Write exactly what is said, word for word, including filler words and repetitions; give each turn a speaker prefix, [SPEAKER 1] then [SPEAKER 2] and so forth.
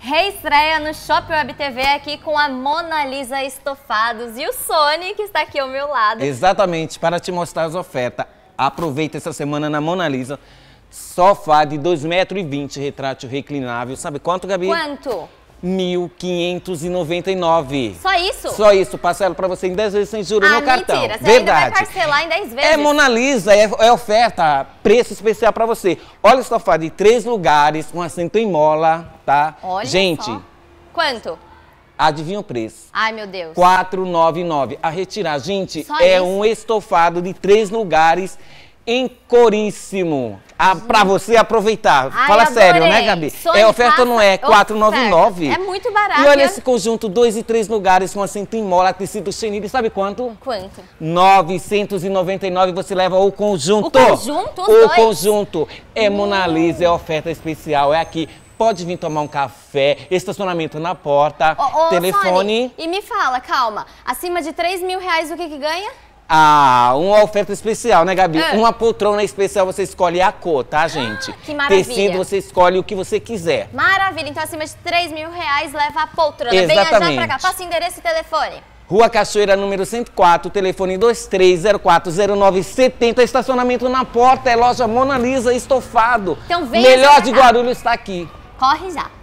[SPEAKER 1] Reestreia no Shop Web T V aqui com a Mona Lisa Estofados e o Sony, que está aqui ao meu lado.
[SPEAKER 2] Exatamente, para te mostrar as ofertas. Aproveita essa semana na Mona Lisa. Sofá de dois metros e vinte, retrátil reclinável. Sabe quanto, Gabi?
[SPEAKER 1] Quanto?
[SPEAKER 2] mil quinhentos e noventa e nove.
[SPEAKER 1] Só isso?
[SPEAKER 2] Só isso. Parcelo para você em dez vezes sem juros
[SPEAKER 1] ah,
[SPEAKER 2] no cartão.
[SPEAKER 1] Mentira, você
[SPEAKER 2] Verdade.
[SPEAKER 1] ainda vai parcelar em dez vezes.
[SPEAKER 2] É Mona Lisa, é, é oferta, preço especial para você. Olha o sofá de três lugares, com assento em mola, tá?
[SPEAKER 1] Olha
[SPEAKER 2] Gente,
[SPEAKER 1] só. Quanto?
[SPEAKER 2] Adivinha o preço?
[SPEAKER 1] Ai, meu Deus.
[SPEAKER 2] quatrocentos e noventa e nove. A retirar, gente,
[SPEAKER 1] Só
[SPEAKER 2] é
[SPEAKER 1] isso?
[SPEAKER 2] um estofado de três lugares em coríssimo. Ah, pra você aproveitar.
[SPEAKER 1] Ai,
[SPEAKER 2] Fala
[SPEAKER 1] adorei.
[SPEAKER 2] sério, né, Gabi?
[SPEAKER 1] Sony,
[SPEAKER 2] é oferta ou não é?
[SPEAKER 1] passa-
[SPEAKER 2] quatrocentos e noventa e nove.
[SPEAKER 1] É muito barato.
[SPEAKER 2] E olha
[SPEAKER 1] né?
[SPEAKER 2] esse conjunto, dois e três lugares com assento em mola, tecido chenille, sabe quanto?
[SPEAKER 1] Quanto?
[SPEAKER 2] novecentos e noventa e nove, você leva o conjunto.
[SPEAKER 1] O conjunto, os
[SPEAKER 2] O
[SPEAKER 1] dois?
[SPEAKER 2] conjunto. É Mona Lisa, é oferta especial, é aqui. Pode vir tomar um café, estacionamento na porta,
[SPEAKER 1] Ô, ô,
[SPEAKER 2] telefone.
[SPEAKER 1] Sony, e me fala, calma, acima de três mil reais o que que ganha?
[SPEAKER 2] Ah, uma oferta especial, né, Gabi?
[SPEAKER 1] Ah.
[SPEAKER 2] Uma poltrona especial, você escolhe a cor, tá, gente?
[SPEAKER 1] que maravilha.
[SPEAKER 2] Tecido, você escolhe o que você quiser.
[SPEAKER 1] Maravilha, então acima de três mil reais leva a poltrona. Venha já
[SPEAKER 2] Exatamente.
[SPEAKER 1] pra cá, passa o endereço e telefone.
[SPEAKER 2] Rua Cachoeira, número cento e quatro, telefone dois três zero quatro zero nove sete zero, estacionamento na porta, é loja Mona Lisa Estofado.
[SPEAKER 1] Então venha já
[SPEAKER 2] Melhor
[SPEAKER 1] pra
[SPEAKER 2] de
[SPEAKER 1] cá.
[SPEAKER 2] Guarulhos está aqui.
[SPEAKER 1] Corre já.